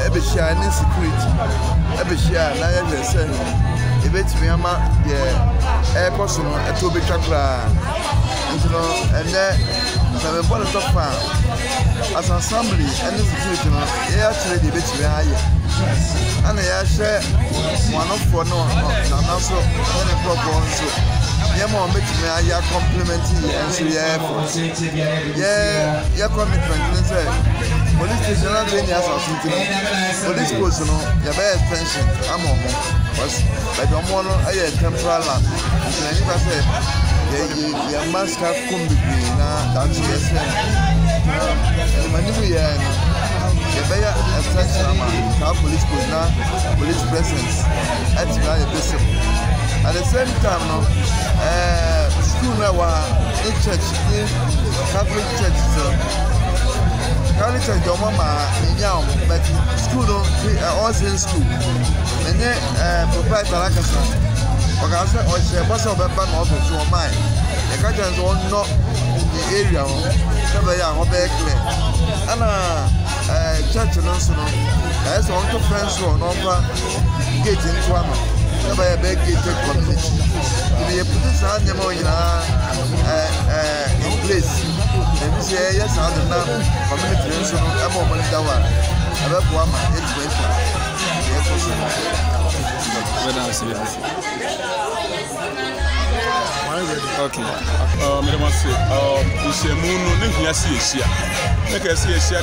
share any security. Share na ya say e betimi ama de air cost no e to be chakra. No and so we bought a top farm as an assembly and the security no actually the betimi aye. And I share one of for no so any problem so more betimi aye complimenting and so yeah commitment say police station na dey near something police post no ya be extension ammo because by the one no aye temporal land and anybody say yeah must have come between that's yes and many we the better extension amount police post na police presence at the discipline at the same time no school na wa in church in Catholic church so Catholic church your mama in but school no also in school and then proprietor like us because I was a bad office to mine the catchers are not in the area so they are clear and church and also there's one to friends who are over gate into one by a big gated community to be a police animal in place and this year yes I don't know community and so I'm over that one I love one okay. Madam say, it's a moon, no, see, make us see a share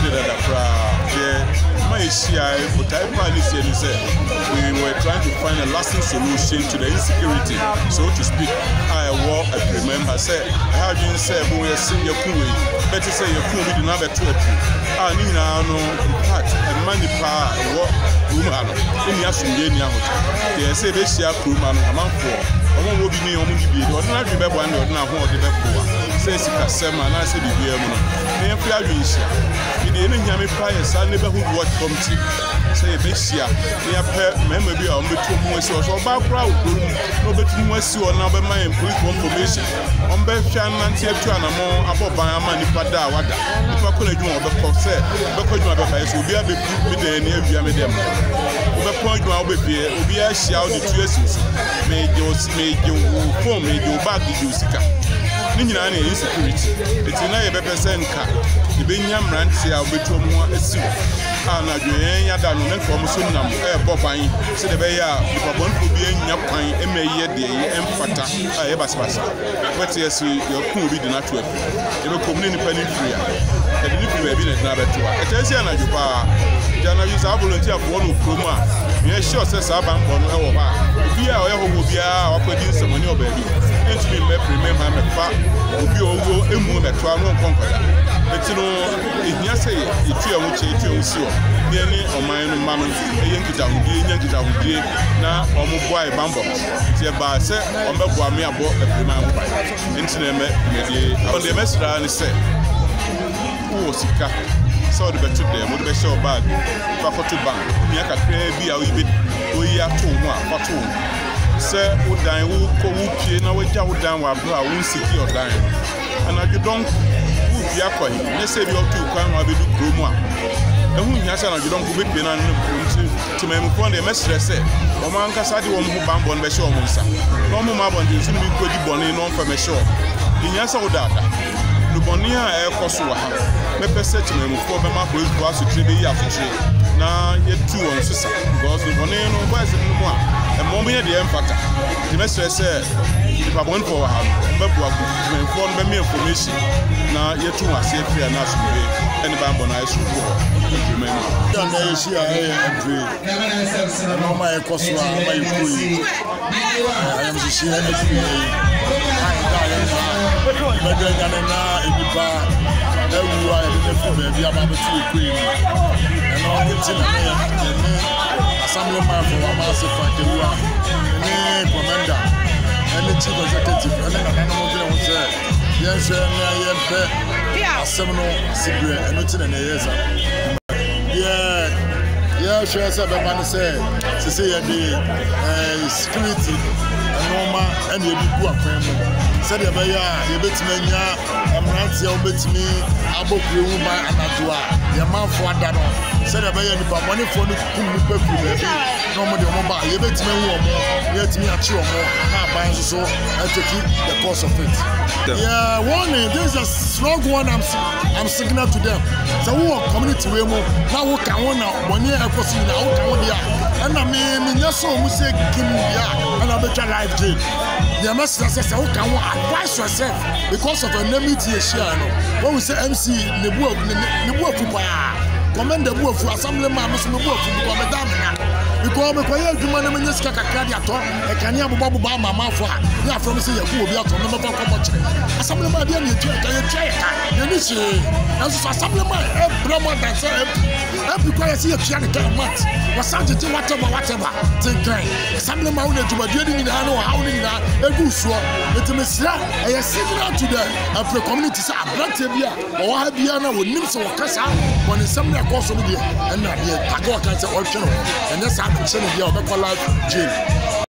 we were trying to find a lasting solution to the insecurity, so to speak. I remember, say, I didn't say, we are seeing your cool, better say your cool, we do not have a talk. I need no part and money power, what woman, in Yasunian, they say they share crew man, among four. I won't be near me, or not remember one or not hold the before. Says Cassama, and I said, the beer, may I fly you. In the enemy, I may buy a son neighborhood watch committee. Say a bit here, they are memory on the two more source or back crowd, no better West or number my police information. On Beshan and Tiatuan more about by a money pada wada. If I couldn't do the concert, because my advice will be able to put the near Yamedem. The point will be a shout the 2 years. May you form, may you back the Usika. Nina is security. It's in a percent car. The Benyam Rancy, I'll be to more a suit. And I do any other from Sunam, Bobine, said the Baya, if I want to be in Yapine, M.A. and Fata, I ever spasa. But yes, your cool be the natural. You will come in penny free. And the little baby is never to it. It is an Ajuba. Jana use a volunteer for one of Proma. Yes, sure, says Abam on our bar. If you are who will be our producer on your baby. And to be remember, I'm a fat, will be over a moon at 12 conqueror. But you know, if you say, if you are watching, so nearly on my own mammy, a Yankee down, now on my boy Bambo. Thereby, say, on the Guamia bought a prima by Internet, on the message and said, oh, Sika. So the better them would be so bad. Fakotu Bank, Yaka be a bit, we are 2 more, 2. Sir, would die, who pay no way down while brow won't secure dying. And I don't be a coin. Let's say you're 2 crime, I'll be do Groma. And who has an you don't go with Benan to make the message say, Oman Casadi won't move Bambon by show Monsa. No more Mabon is in the Cody Bonnie, non from a show. In Yasa Odata, the Bonia air Kosua. Pepper said to me, for the map was to 3 days after 3. Now, yet 2 on Sissa, because the Bonino was in the one. And Mommy at the Empata. The message said, if I went for a hand, but to inform me information. Now, yet 2 are safe here and ask me, and the Bambon I should go. Remember, I know my Kosua, my Kui. I am the Shia. Everywhere baby, I'm able to queen. And all the assemblyman for a massive factory, and commander, and the chief executive, and then another one said, yes, I am a seminal secret, and it's in a year. Yeah, sure, said the man said, to say the security, and normal, and you be poor. Said the Baya, you bet me, mmeranteɛ wobɛtumi abɔkure ho ban anadwo a yɛmanfo ada no sɛdeɛ ɛbɛyɛ nipa bɔnefoɔ no kum nipa kuru baabi na ɔmo de ɔmo ba yɛbɛtumi ahu ɔmo na yɛtumi akye ɔmo na aban nso so ataki the course of it. Yeah, warning, this is a strong one I'm signal to them. So who are community way more now who can one now 1 year ago see now who can one there and I mean yes so we say give me yeah and I better life jail. The message says who can advise yourself because of a enmity share no when we say MC nebu fupa comment the bu fu assembly man so nebu fu because me damina because me koye adwuma na menye sika kakra dia to e kan ya bobo mama fo a ya from say yaku obi ato no meko ko kire assembly man dia na etu ka ye twa ka ye ni se enso assembly man e bramo dan say e because say etua ne kan mat wasan tete whatever think kind assembly man na adwuma dia ni na no how ni na egu so etimesira e ye signal to the afro community say abrante bia o ha bia na wonim se wokasa woni assembly course no dia and na dia tago kan say o twe no and yes I'm saying here, I'm live jail.